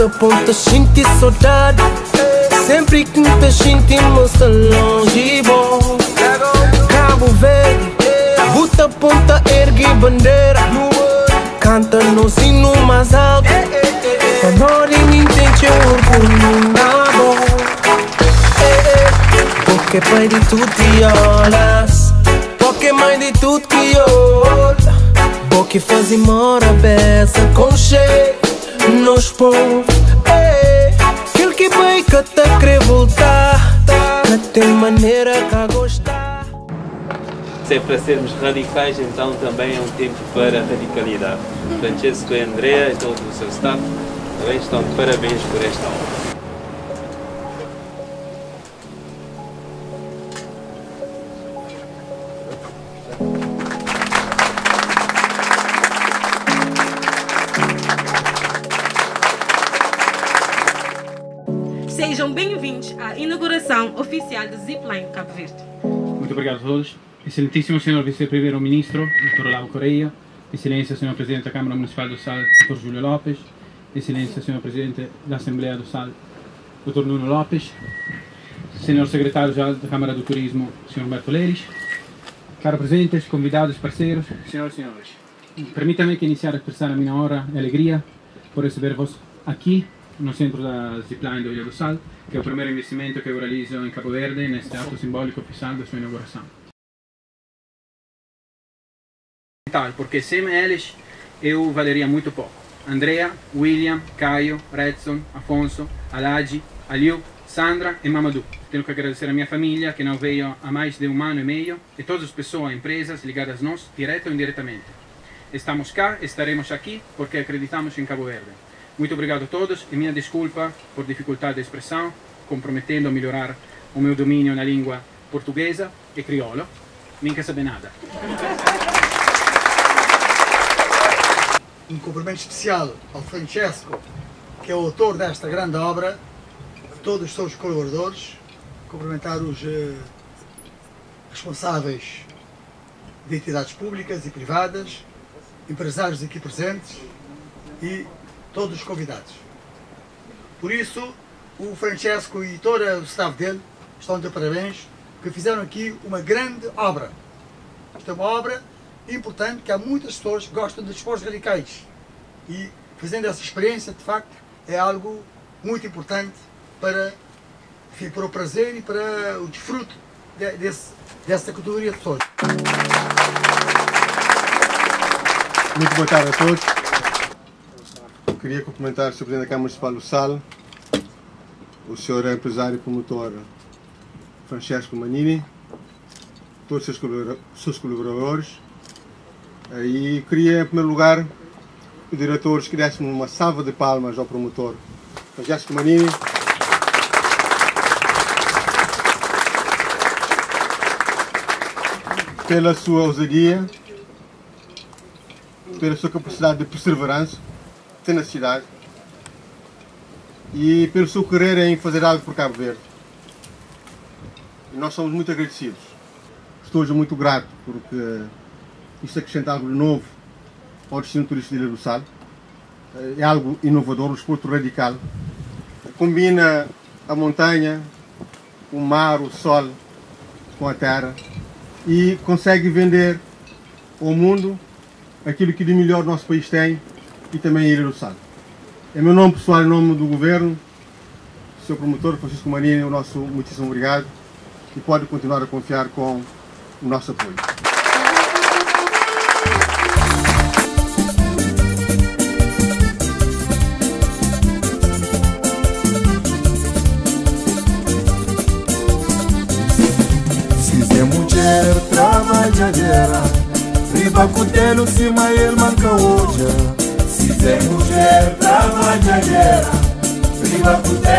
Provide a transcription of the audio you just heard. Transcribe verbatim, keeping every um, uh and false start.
Puta ponta, senti saudade. Sempre que te sentimos longe, bom. Cabo Verde, puta ponta, ergue bandeira. Canta no sino mais alto. Amor e me entende orgulho na boca. Porque pai de tudo que olhas, porque mãe de tudo que olha. Porque faz e mora beça com cheio nos povos. Aquele que vai que te quer voltar, que tem maneira que gostar. Se é para sermos radicais, então também é um tempo para a radicalidade. Francesco e Andrea e todo o seu staff também estão de parabéns por esta obra. Sejam bem-vindos à inauguração oficial do Zipline Cabo Verde. Muito obrigado a todos. Excelentíssimo senhor Vice-Primeiro-Ministro, doutor Olavo Correia, Excelência senhor Presidente da Câmara Municipal do Sal, doutor Júlio Lopes, Excelência senhor Presidente da Assembleia do Sal, doutor Nuno Lopes, senhor Secretário-Geral da Câmara do Turismo, senhor Humberto Leires, caros presentes, convidados, parceiros, senhoras e senhores. Permita-me que iniciar a expressar a minha honra e alegria por receber-vos aqui no centro da Zipline do Ilha do Sal, que é o primeiro investimento que eu realizo em Cabo Verde neste ato simbólico oficial da sua inauguração. Porque sem eles eu valeria muito pouco. Andrea, William, Caio, Redson, Afonso, Alagi, Aliu, Sandra e Mamadou. Tenho que agradecer a minha família que não veio há mais de um ano e meio e todas as pessoas e empresas ligadas a nós, direto ou indiretamente. Estamos cá, estaremos aqui porque acreditamos em Cabo Verde. Muito obrigado a todos e minha desculpa por dificuldade de expressão, comprometendo a melhorar o meu domínio na língua portuguesa e crioulo. Nem quer saber nada. Um cumprimento especial ao Francesco, que é o autor desta grande obra, todos os seus colaboradores, cumprimentar os eh, responsáveis de entidades públicas e privadas, empresários aqui presentes e todos os convidados. Por isso, o Francesco e todo o staff dele estão de parabéns, porque fizeram aqui uma grande obra. Esta é uma obra importante, que há muitas pessoas que gostam de esportes radicais. E fazendo essa experiência, de facto, é algo muito importante para, enfim, para o prazer e para o desfruto de, desse, dessa categoria de pessoas. Muito boa tarde a todos. Eu queria cumprimentar o senhor Presidente da Câmara Municipal do Sal, o senhor empresário e promotor Francesco Manini, todos os seus colaboradores. E queria, em primeiro lugar, que os diretores que dessem uma salva de palmas ao promotor Francesco Manini. Pela sua ousadia, pela sua capacidade de perseverança, tenacidade e pelo seu querer em fazer algo por Cabo Verde. E nós somos muito agradecidos. Estou hoje muito grato porque isto acrescenta algo de novo ao destino turístico de Ilha do Sal. É algo inovador, um desporto radical. Combina a montanha, o mar, o sol com a terra e consegue vender ao mundo aquilo que de melhor o nosso país tem e também a Ilha do Sal. Em meu nome pessoal, em nome do Governo, o senhor promotor Francisco Manini, o nosso muitíssimo obrigado e pode continuar a confiar com o nosso apoio. Mulher trabalhadeira, riba cutelo cima ele manca hoje. Se é mulher trabalhadeira, riba cutelo